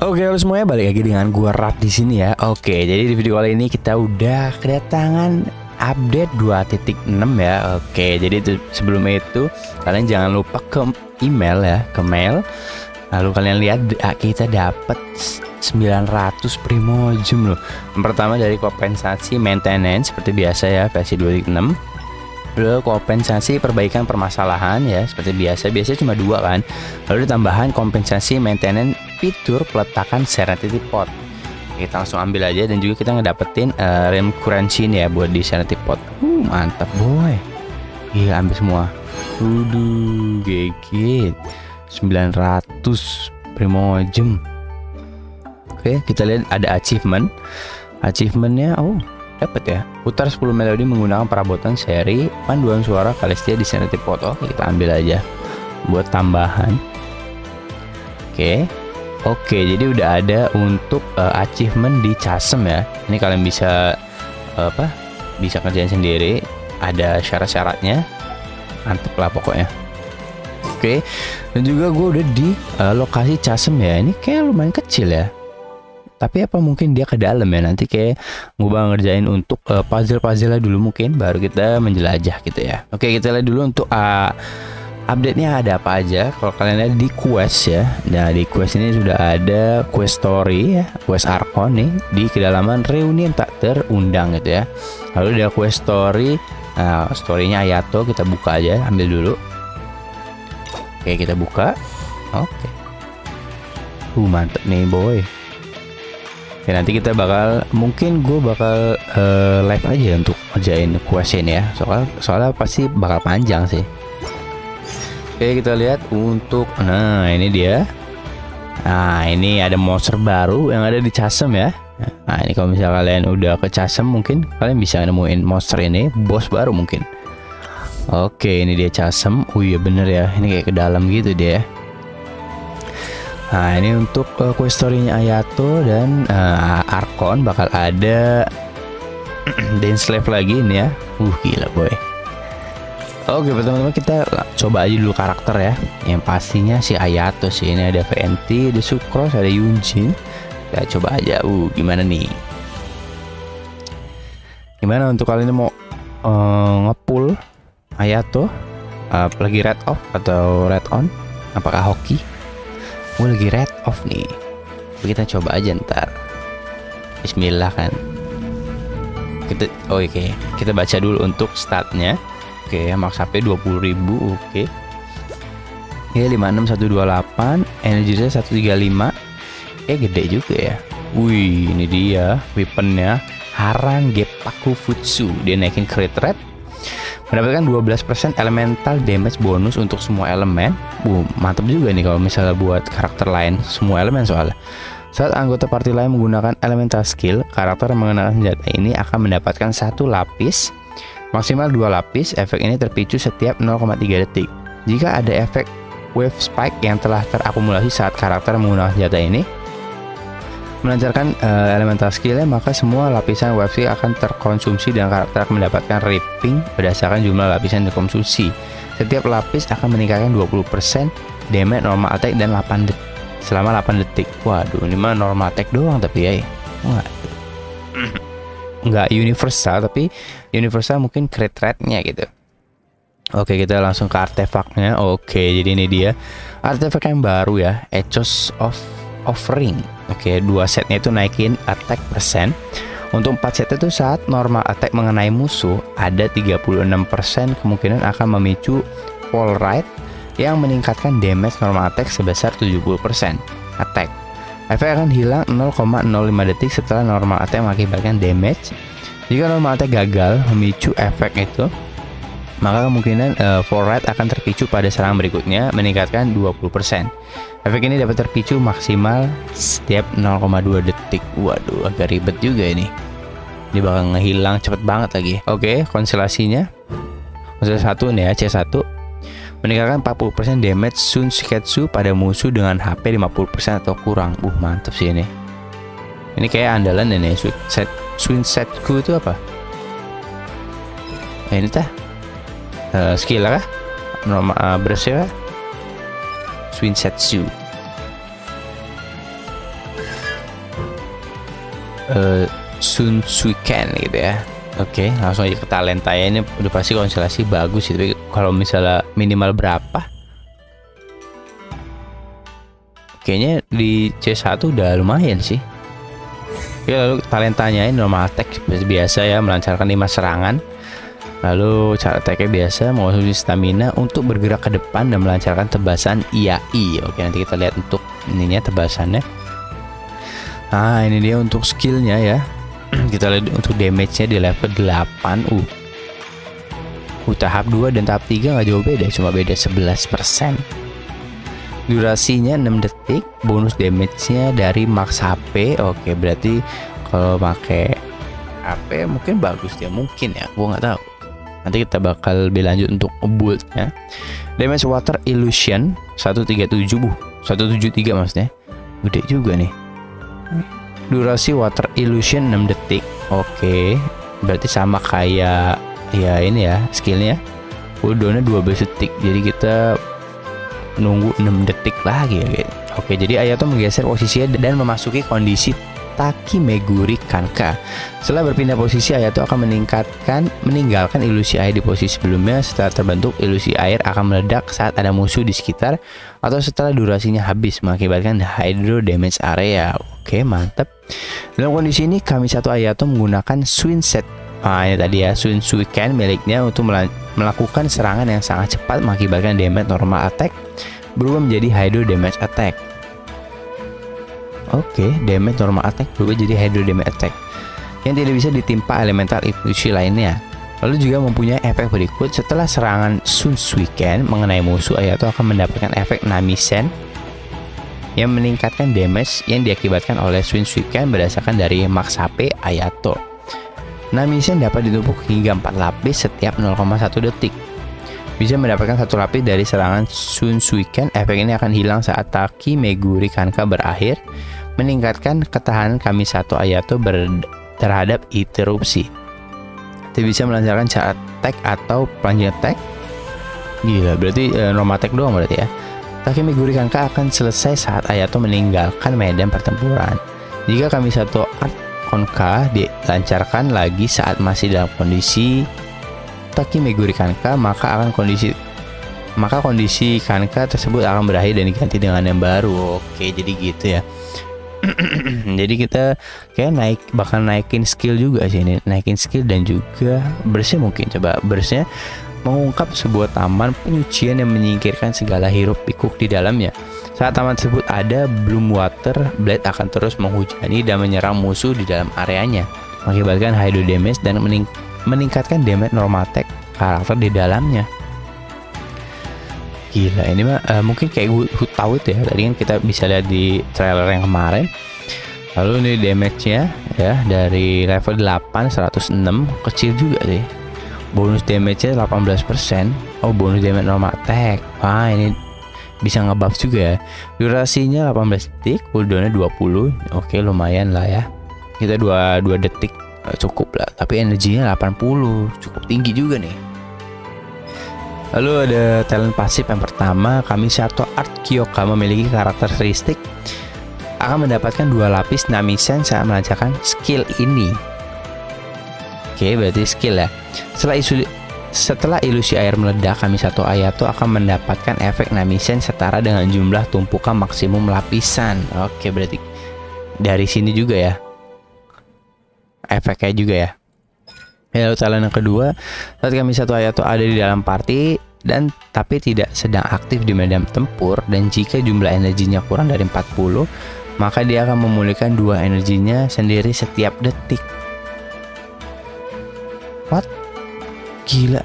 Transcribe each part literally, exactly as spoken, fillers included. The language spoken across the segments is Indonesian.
Oke, halo semuanya, balik lagi dengan gua Rap di sini ya. Oke, jadi di video kali ini kita udah kedatangan update dua titik enam ya. Oke, jadi itu, sebelum itu kalian jangan lupa ke email ya, ke mail. Lalu kalian lihat kita dapat sembilan ratus primojum loh. Yang pertama dari kompensasi maintenance seperti biasa ya, versi dua titik enam. Lalu kompensasi perbaikan permasalahan ya, seperti biasa. Biasanya cuma dua kan. Lalu ditambahan kompensasi maintenance fitur peletakan Serenity Pod. Kita langsung ambil aja, dan juga kita ngedapetin uh, rem currency ya buat di Serenity Pod. Uh, mantap boy. Iya, ambil semua. Udah gegit. sembilan ratus primojum. Oke, kita lihat ada achievement. Achievementnya, oh dapat ya. Putar sepuluh melodi menggunakan perabotan seri panduan suara Kalestia di Serenity Pod. Oke, kita ambil aja buat tambahan. Oke. Oke, jadi udah ada untuk uh, achievement di Chasm ya. Ini kalian bisa uh, apa? Bisa kerjain sendiri. Ada syarat-syaratnya. Mantep lah pokoknya. Oke. Dan juga gue udah di uh, lokasi Chasm ya. Ini kayak lumayan kecil ya. Tapi apa mungkin dia ke dalam ya? Nanti kayak gue bakal ngerjain untuk uh, puzzle-puzzle dulu mungkin, baru kita menjelajah gitu ya. Oke, kita lihat dulu untuk uh, update-nya ada apa aja. Kalau kalian lihat di quest ya, nah di quest ini sudah ada quest story ya, quest Archon nih di kedalaman reunian tak terundang gitu ya. Lalu ada quest story, nah, storynya Ayato, kita buka aja, ambil dulu. Oke, kita buka. Oke, uh mantep nih boy. Oke, nanti kita bakal, mungkin gue bakal uh, live aja untuk ngerjain quest ini ya. Soal soalnya pasti bakal panjang sih. Oke, kita lihat untuk, nah ini dia. Nah, ini ada monster baru yang ada di Chasm ya. Nah, ini kalau misalnya kalian udah ke Chasm, mungkin kalian bisa nemuin monster ini, bos baru mungkin. Oke, ini dia Chasm. Oh iya bener ya, ini kayak ke dalam gitu dia. Nah, ini untuk uh, quest story-nya Ayato dan uh, Archon bakal ada Dance Slave lagi ini ya. Uh, gila boy. Oke, pertama-tama kita coba aja dulu karakter ya. Yang pastinya si Ayato sih. Ini ada V N T, ada Sucrose, ada Yunjin. Kita coba aja. Uh, gimana nih? Gimana untuk kalian mau uh, ngepull Ayato? Uh, lagi red off atau red on? Apakah hoki? Oh, lagi red off nih. Kita coba aja ntar. Bismillah kan. Kita, oh, oke. Okay. Kita baca dulu untuk statnya. Oke, okay, max H P dua puluh ribu. Oke. Okay. Ya, lima enam satu dua delapan, energinya seratus tiga puluh lima. Eh, gede juga ya. Wih, ini dia weaponnya. Haran Gepaku Futsu. Dia naikin crit rate. Mendapatkan dua belas persen elemental damage bonus untuk semua elemen. Boom, mantap juga nih kalau misalnya buat karakter lain, semua elemen soalnya. Saat anggota party lain menggunakan elemental skill, karakter yang mengenakan senjata ini akan mendapatkan satu lapis, maksimal dua lapis. Efek ini terpicu setiap nol koma tiga detik. Jika ada efek wave spike yang telah terakumulasi saat karakter menggunakan senjata ini melancarkan uh, elemental skillnya, maka semua lapisan wave skill akan terkonsumsi dan karakter akan mendapatkan ripping berdasarkan jumlah lapisan dikonsumsi. Setiap lapis akan meningkatkan dua puluh persen damage normal attack dan delapan detik selama delapan detik. Waduh, ini mah normal attack doang tapi ya. Enggak. Enggak universal, tapi universal mungkin crit rate-nya gitu. Oke, kita langsung ke artefaknya. Oke, jadi ini dia artefak yang baru ya, Ethos of Offering. Oke, dua setnya itu naikin attack persen. Untuk empat set itu saat normal attack mengenai musuh, ada tiga puluh enam persen kemungkinan akan memicu fall rate yang meningkatkan damage normal attack sebesar tujuh puluh persen attack. Efek akan hilang nol koma nol lima detik setelah normal attack mengakibatkan damage. Jika normal attack gagal memicu efek itu, maka kemungkinan uh, fall rate akan terpicu pada serangan berikutnya meningkatkan dua puluh persen. Efek ini dapat terpicu maksimal setiap nol koma dua detik. Waduh, agak ribet juga ini. Dia bakal ngehilang cepet banget lagi. Oke, konstelasinya konstelasi satu nih ya, C satu. Meningkatkan empat puluh persen damage Sun Shiketsu pada musuh dengan H P lima puluh persen atau kurang. Uh, mantep sih ini. Ini kayak andalan ini. Sun Setku itu apa? Eh, ini tah uh, skill kah? Normal uh, bersih kah? Swinsetsu. uh, Sun Suiken gitu ya. Oke, langsung aja ke talenta ya. Ini udah pasti konstelasi bagus sih, tapi kalau misalnya minimal berapa? Kayaknya di C satu udah lumayan sih. Oke, lalu talentanya ini normal attack seperti biasa ya, melancarkan lima serangan. Lalu cara attack-nya biasa, mengonsumsi stamina untuk bergerak ke depan dan melancarkan tebasan I A I. Oke, nanti kita lihat untuk ininya tebasannya. Nah, ini dia untuk skillnya ya. Kita lihat untuk damage-nya di level delapan. Uh. Uh, tahap dua dan tahap tiga nggak jauh beda, cuma beda sebelas persen. Durasinya enam detik, bonus damage-nya dari max H P. Oke, berarti kalau pakai H P mungkin bagus dia, mungkin ya, gua nggak tahu. Nanti kita bakal lebih lanjut untuk build ya. Damage water illusion seratus tiga puluh tujuh, bu, seratus tujuh puluh tiga maksudnya. Gede juga nih. Durasi water illusion enam detik. Oke, berarti sama kayak ya ini ya skillnya. Cooldownnya dua belas detik. Jadi kita nunggu enam detik lagi ya guys. Oke, jadi Ayato menggeser posisinya dan memasuki kondisi Taki Meguri Kanka. Setelah berpindah posisi, Ayato akan meningkatkan meninggalkan ilusi air di posisi sebelumnya. Setelah terbentuk, ilusi air akan meledak saat ada musuh di sekitar atau setelah durasinya habis, mengakibatkan hydro damage area. Oke, mantap. Dalam kondisi ini, Kamisatsu Ayato menggunakan Swing Set. Nah, ini tadi ya, Swing Suiken miliknya untuk melakukan serangan yang sangat cepat, mengakibatkan damage normal attack berubah menjadi hydro damage attack. Oke, okay, damage normal attack berubah jadi hydro damage attack yang tidak bisa ditimpa elemental ilusi lainnya. Lalu juga mempunyai efek berikut. Setelah serangan Sun Suiken mengenai musuh, Ayato akan mendapatkan efek Namisen yang meningkatkan damage yang diakibatkan oleh Sun Suiken berdasarkan dari max H P Ayato. Namisen dapat ditumpuk hingga empat lapis setiap nol koma satu detik. Bisa mendapatkan satu lapis dari serangan Sun Suiken. Efek ini akan hilang saat Taki Meguri Kanka berakhir, meningkatkan ketahanan Kamisatsu Ayato terhadap interupsi. Tidak bisa melancarkan cara attack atau plunge attack. Gila, berarti e, normal attack doang berarti ya. Taki Meguri Kanka akan selesai saat Ayato meninggalkan medan pertempuran. Jika Kamisatsu Art Konka dilancarkan lagi saat masih dalam kondisi Taki Meguri Kanka, maka akan kondisi maka kondisi Kanka tersebut akan berakhir dan diganti dengan yang baru. Oke, jadi gitu ya. Jadi kita kayak naik bakal naikin skill juga sih ini, naikin skill dan juga bersih mungkin. Coba bersihnya mengungkap sebuah taman penyucian yang menyingkirkan segala hiruk pikuk di dalamnya. Saat taman tersebut ada Bloom Water, Blade akan terus menghujani dan menyerang musuh di dalam areanya, mengakibatkan hydro damage dan mening meningkatkan damage normal attack karakter di dalamnya. Gila, ini mah uh, mungkin kayak Who Tau itu ya. Tadi kan kita bisa lihat di trailer yang kemarin. Lalu ini damage-nya ya dari level delapan seratus enam, kecil juga sih. Bonus damage-nya delapan belas persen. Oh, bonus damage normal attack. Wah, ini bisa ngebuff juga ya. Durasinya delapan belas detik, cooldown-nya dua puluh. Oke, lumayan lah ya. Kita dua detik cukup lah. Tapi energinya delapan puluh, cukup tinggi juga nih. Lalu ada talent pasif yang pertama, Kamisatsu Art Kyoka memiliki karakteristik akan mendapatkan dua lapis Namisen saat melancarkan skill ini. Oke, berarti skill ya. Setelah isu setelah ilusi air meledak, Kamisatsu Ayato akan mendapatkan efek Namisen setara dengan jumlah tumpukan maksimum lapisan. Oke, berarti dari sini juga ya. Efeknya juga ya. Lalu talent yang kedua, saat Kamisatsu Ayato ada di dalam party dan tapi tidak sedang aktif di medan tempur, dan jika jumlah energinya kurang dari empat puluh, maka dia akan memulihkan dua energinya sendiri setiap detik. What? Gila.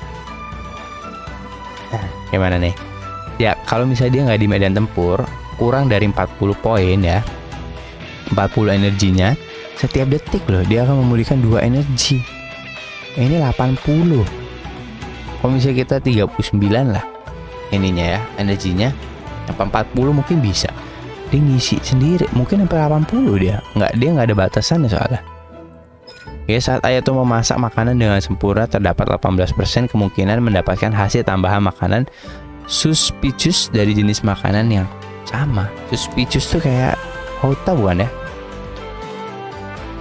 Nah, gimana nih? Ya, kalau misalnya dia nggak di medan tempur, kurang dari empat puluh poin ya, empat puluh energinya setiap detik loh, dia akan memulihkan dua energi. Ini delapan puluh. Kalau misalnya kita tiga puluh sembilan lah ininya ya, energinya sampai empat puluh mungkin bisa. Dia ngisi sendiri, mungkin sampai delapan puluh dia. Nggak, dia nggak ada batasan soalnya. Oke, saat Ayato memasak makanan dengan sempurna, terdapat delapan belas persen kemungkinan mendapatkan hasil tambahan makanan suspicious dari jenis makanan yang sama. Suspicious tuh kayak Hota bukan ya?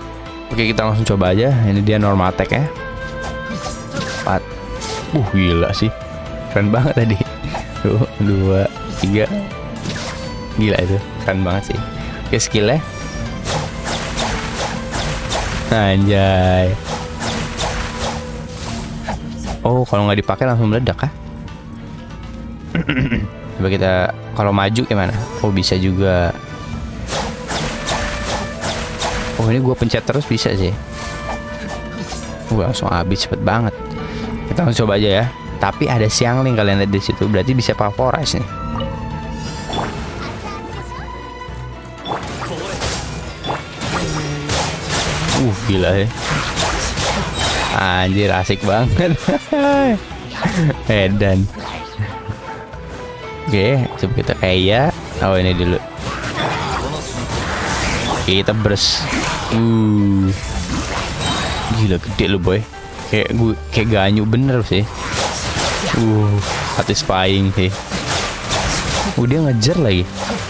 Oke, kita langsung coba aja. Ini dia normal attack ya. Empat. Uh, gila sih. Keren banget tadi. Tuh, dua, tiga. Gila itu. Keren banget sih. Oke, skillnya. Anjay. Oh, kalau nggak dipakai langsung meledak kah? Coba kita kalau maju gimana? Oh, bisa juga. Oh, ini gue pencet terus bisa sih. Gue langsung habis cepet banget. Kita langsung coba aja ya. Tapi ada Xiangling kalian lihat di situ, berarti bisa Pavorize nih. Uh, gila ya. Anjir, asik banget. Edan. Oke, coba kita kayak. Oh, ini dulu. Oke, kita burst. Uh, gila gede lu boy. Kayak gue kayak ganyu bener sih. Uh, satisfying sih. Uh, dia ngejar lagi.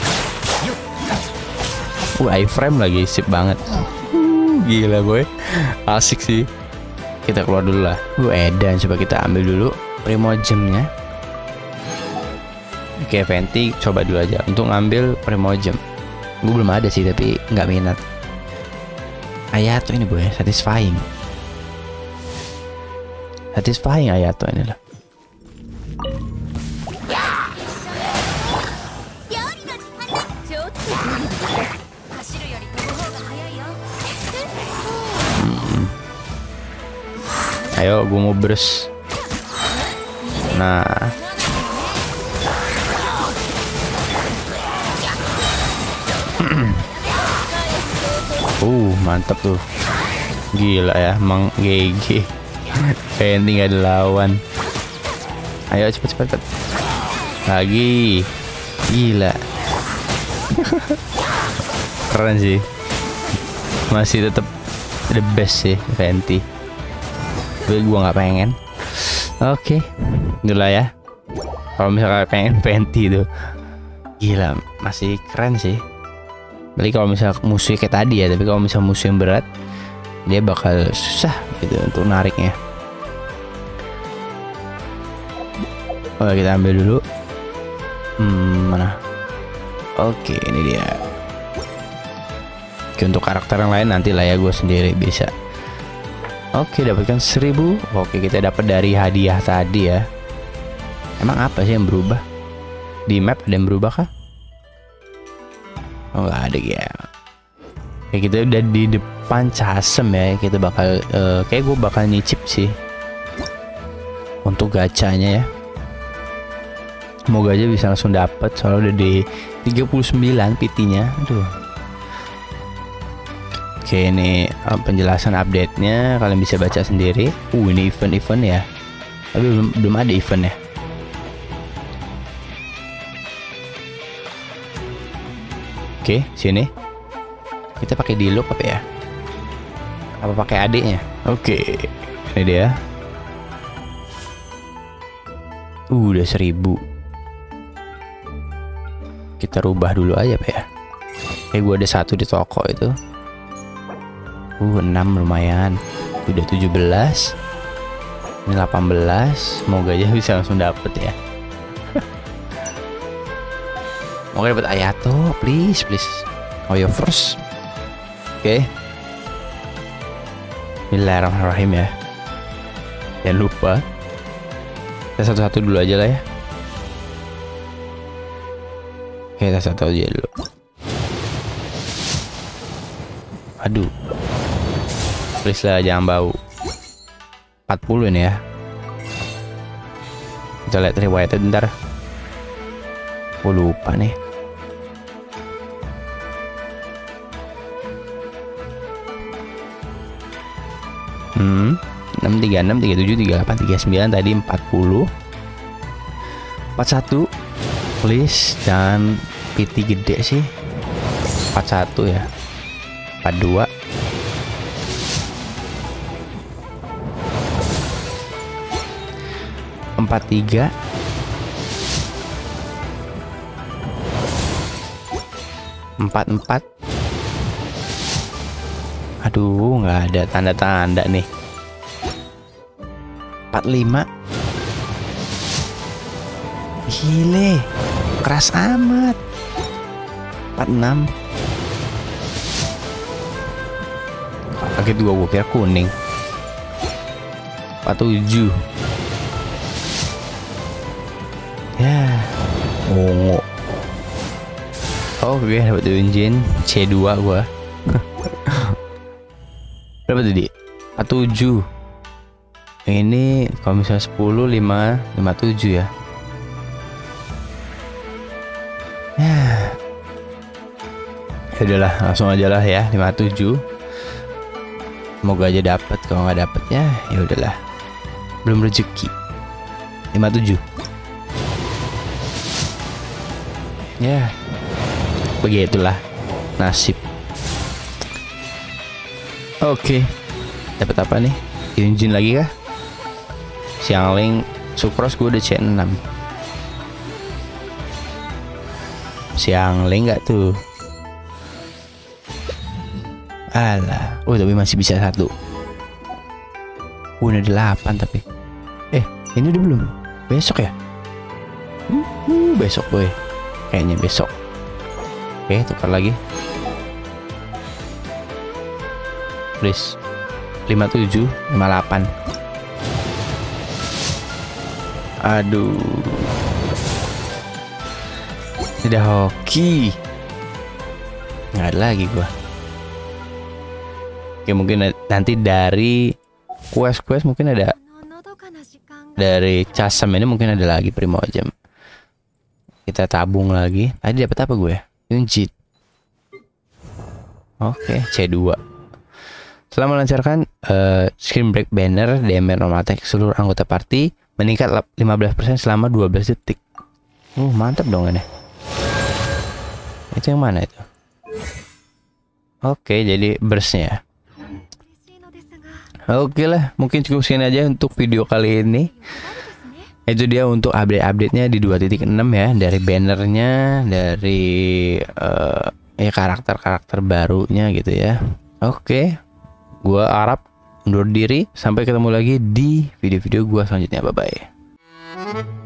Uh, iframe lagi, sip banget. Uh, gila boy, asik sih. Kita keluar dulu lah. Uh, edan, coba kita ambil dulu Primogemnya. Oke, Venti coba dulu aja untuk ngambil Primogem. Gue belum ada sih tapi nggak minat. Ayato ini boy, satisfying. Satisfying Ayato ini lah. Hmm. Ayo, gue mau burst. Nah. Uh, mantap tuh. Gila ya, Mang G G. Venti gak ada lawan. Ayo cepet cepet, cepet. Lagi. Gila. Keren sih. Masih tetap the best sih Venti. Tapi gua nggak pengen. Oke, okay. Itulah ya. Kalau misalnya pengen Venti tuh, gila, masih keren sih. Balik kalau misalnya musuh kayak tadi ya, tapi kalau misalnya musuh yang berat, dia bakal susah gitu untuk nariknya. Oh, kita ambil dulu. Hmm, mana? Oke, ini dia. Oke, untuk karakter yang lain nanti lah ya, gue sendiri bisa. Oke, dapatkan seribu. Oke, kita dapat dari hadiah tadi ya. Emang apa sih yang berubah? Di map ada yang berubah kah? Oh, nggak ada ya. Kayak kita udah di depan Chasm ya. Kita bakal uh, kayak gue bakal nyicip sih untuk gacanya ya. Semoga aja bisa langsung dapat, soalnya udah di tiga puluh sembilan P T-nya. Aduh. Oke, ini uh, penjelasan update-nya kalian bisa baca sendiri. Uh, ini event-event ya. Tapi belum belum ada event ya. Oke, sini. Kita pakai Diluc apa ya? Apa pakai adiknya? Oke, ini dia. Uh, udah seribu. Kita rubah dulu aja Pak ya. Kayak gue ada satu di toko itu. Uh, enam lumayan. Udah tujuh belas. Ini delapan belas. Semoga aja bisa langsung dapet ya. Mau dapat Ayato, please, please. Oh, yo first. Oke. Okay. Bismillahirrahmanirrahim ya. Jangan lupa. Kita satu-satu dulu aja lah ya. Oke, kita satu aja dulu. Aduh. Please lah, jangan bau. empat puluh ini ya. Kita lihat riwayatnya bentar. Aku lupa nih. Hmm, enam tiga enam tiga tujuh tiga delapan tiga sembilan tadi empat puluh. empat satu. Please jangan P T gede sih. empat satu ya. empat dua. empat tiga. empat empat. Aduh, nggak ada tanda-tanda nih. empat puluh lima. Gile, keras amat. empat puluh enam. Kaget gua, gua kira kuning. empat puluh tujuh. Ya, ungu. Oh, gue dapat engine C dua gua. Berapa tadi? empat puluh tujuh. Ini kalau misalnya sepuluh, lima, lima puluh tujuh ya. Ya. Ya udahlah, langsung aja lah ya, lima puluh tujuh. Semoga aja dapat, kalau nggak dapet ya ya udahlah. Belum rezeki. lima puluh tujuh. Ya. Begitulah nasib. Oke. Dapat apa nih? Engine lagi kah? Xiangling Sucrose gue udah C enam. Xiangling nggak tuh? Alah, oh tapi masih bisa satu. Udah delapan tapi. Eh, ini udah belum? Besok ya? Uh, uh, besok boy. Kayaknya besok. Oke, tukar lagi. Please. lima puluh tujuh, lima puluh delapan. Aduh. Udah hoki. Nggak ada lagi gua. Oke, mungkin nanti dari quest-quest mungkin ada. Dari Chasm ini mungkin ada lagi Primogem. Kita tabung lagi. Tadi dapat apa gue? Unjit. Oke, C dua. Setelah melancarkan uh, screen break banner, D M R normal attack seluruh anggota party meningkat lima belas persen selama dua belas detik. Uh, mantap dong ini. Itu yang mana itu? Oke, jadi burstnya. Oke lah, mungkin cukup sekian aja untuk video kali ini. Itu dia untuk update-update-nya di dua titik enam ya, dari bannernya, dari uh, ya karakter-karakter barunya gitu ya. Oke, gua Arab undur diri, sampai ketemu lagi di video-video gua selanjutnya. Bye bye.